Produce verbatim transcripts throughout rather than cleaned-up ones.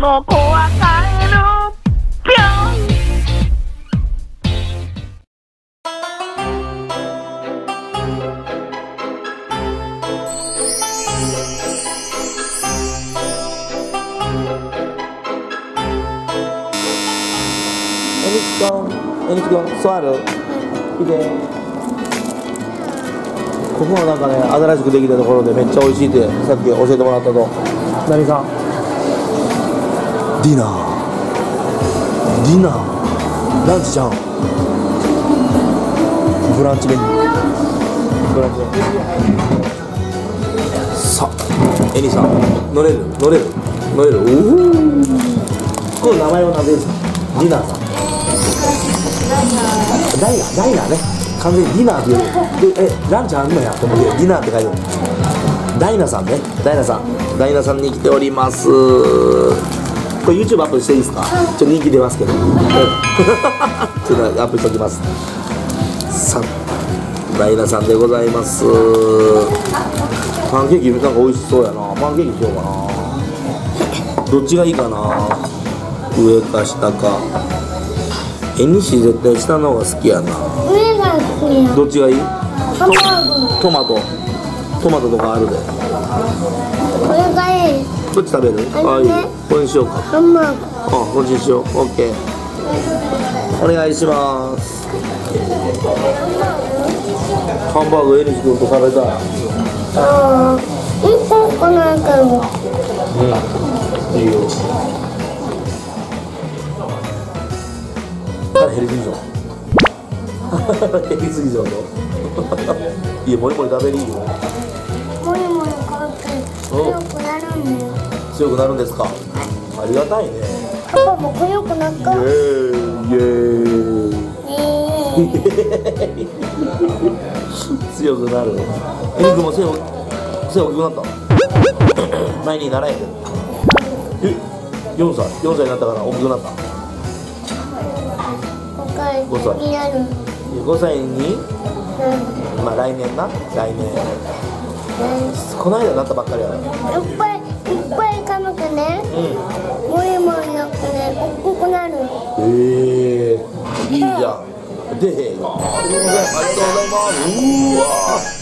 の子は帰るぴょん。 えにちくん、えにちくん、座る？来て。ここはなんかね、新しくできたところでめっちゃ美味しいってさっき教えてもらったと。何さん？ディナー。ディナー。ランチじゃん。ブランチメニュー。ブランチメニュー。さあ、エニさん、乗れる？乗れる？乗れる？おお。この名前は何ですか？ディナーさん。ダイナー、ダイナーね。完全にディナーって言う。で、え、ランチあんのやと思って、ディナーって書いてある。ダイナさんね、ダイナさん。ダイナさんに来ております。これ YouTube アップしていいですか？ちょっと人気出ますけど。ちょっとアップしておきます。さあ、ダイナさんでございます。パンケーキなんか美味しそうやな。パンケーキしようかな。どっちがいいかな。上か下か。えにし絶対下の方が好きやな。 上が好きや。 どっちがいい？ トマト。 トマト。トマトとかあるで。 これがいい。 どっち食べる？ああ、いい。これにしようか。 ハンバーグ。 あ、こっちにしよう。オッケー。お願いします。ハンバーグエリス君と食べたい。 ああ、一個しかないけど。 うん。いいよ。減りすぎじゃん。減りすぎじゃんの。いや、もりもり食べりいいよ。 もりもり買って強くなるんだよ。 強くなるんですか。ありがたいね。 パパも強くなった。 イエーイ。イエーイ。強くなる。エリ君も背を背大きくなった。前に習えてる。え、よんさい、よんさいになったから大きくなった。ごさい。ごさいに、うん、まあ来年な、来年。うん、この間なったばっかりやろ。いっぱいいっぱい噛むとね、うん、もりもりなくね、大きくなる。 へえー、いいじゃん。でへえが。ありがとうございます。うわ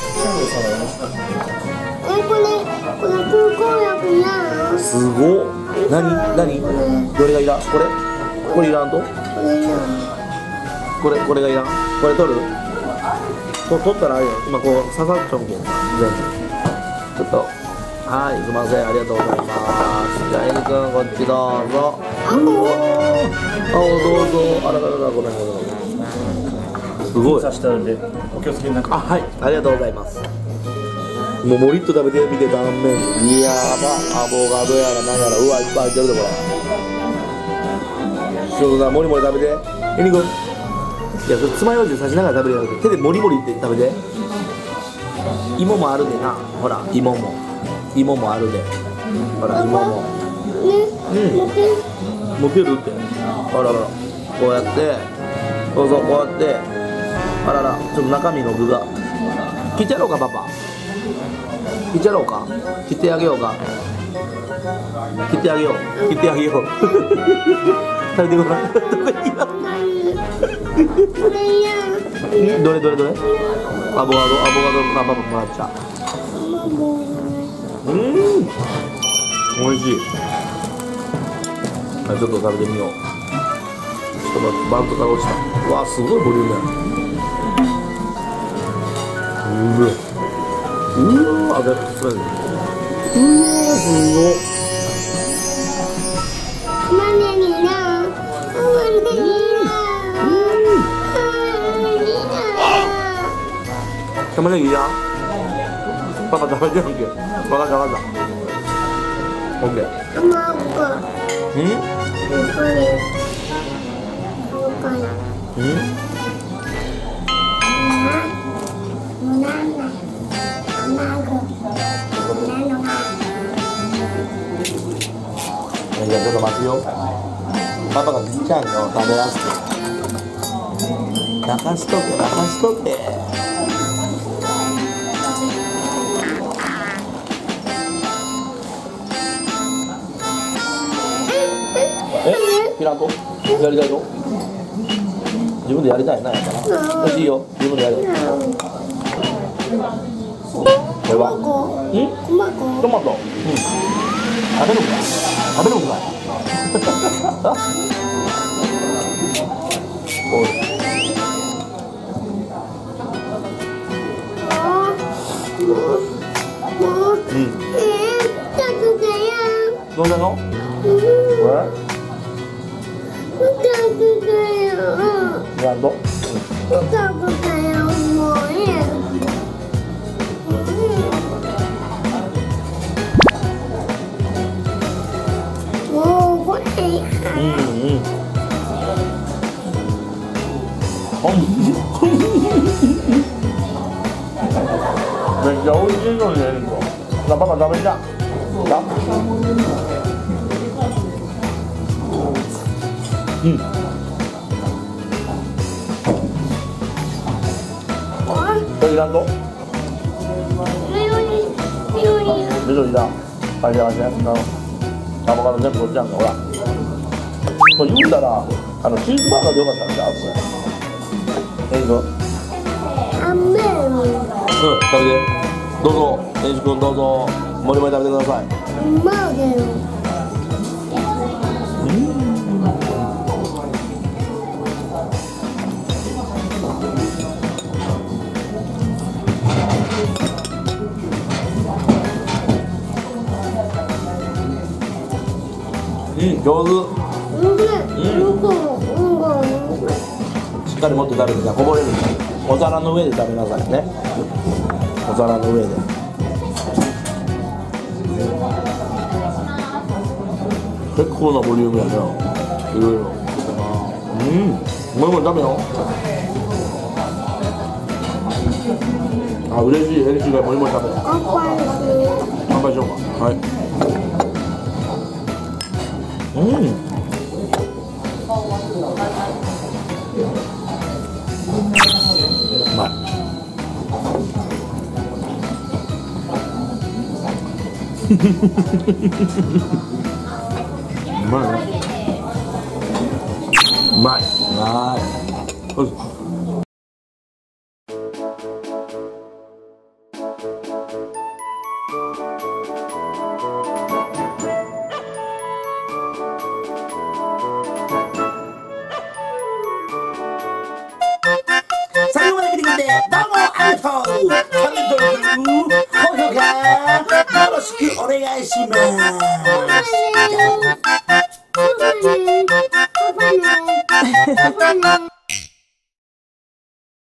え、これ、これ空港薬やん。 すごっ。何、何、どれがいらん？これ、これいらんと？これいらん。これ、これがいらん？これ取る？と取ったらあれよ。今こう刺さっちゃうけんさ、全部。ちょっと。はい、すみません、ありがとうございます。じゃあ、エリ君、こっちどうぞ。あお、どうぞ。あらららら、ごめんごめん。すごい。 刺してあるんで、お気をつけになって。 あ、はい、ありがとうございます。もうもりっと食べてみて断面。いやば、アボカドやらなんやら、うわ、いっぱい入ってるでこれ。ちょっとな、もりもり食べて。エリ君。いや、それ爪楊枝刺しながら食べるやつ。手でもりもりって食べて。芋もあるでな。ほら、芋も。芋もあるで。ほら、芋も。うん。むけるって。あらら。こうやって。どうぞ、こうやって。あらら、ちょっと中身の具が。切ってやろうか、パパ。切ってやろうか。切ってあげようか。切ってあげよう。切ってあげよう。食べてごらん。どれいらん。どれどれどれ？アボカド、アボカド、パパもらっちゃう。うん、おいしい。はい、ちょっと食べてみよう。ちょっと待って、バントから落ちた。うわ、すごいボリュームや。うわ、うわ、あ、だいぶ詰める。うわ、すごい。玉ねぎいらん？パパ食べてるんけ。わかったわかった。オッケー。 卵。 うん？うん？じゃあちょっと待つよ。パパがちっちゃいの食べらせて。泣かしとけ、泣かしとけ。 えピラントやりたいの自分でやりたいなやったらよしいいよ自分でやるこれはんトマトトマトうん食べるんか食べるんかおいうん。 どうしたの？ブランド？うんうん。めっちゃ美味しいのにね。パパ食べた。うん。これいらんと？緑だ。はい、じゃあ、じゃあ、アボカド全部こっちやんか、ほら。これ言うたら、あのチーズバーガーでよかったんちゃう？これ。えいくん。うん、食べて。どうぞ、えいじくん、どうぞ。もりもり食べてください。うん、上手。しっかり持って食べて、こぼれる。お皿の上で食べなさいね。お皿の上で。結構なボリュームやな。いろいろ。うん、もりもり食べよ。あ、嬉しい、ヘルシーがもりもり食べよ。乾杯しようか。はい。うん。うまい。うまいね。うまい。はい。よし。最後まで見てくれてどうもありがとう。チャンネル登録、高評価よろしくお願いします。 パパね。パパね。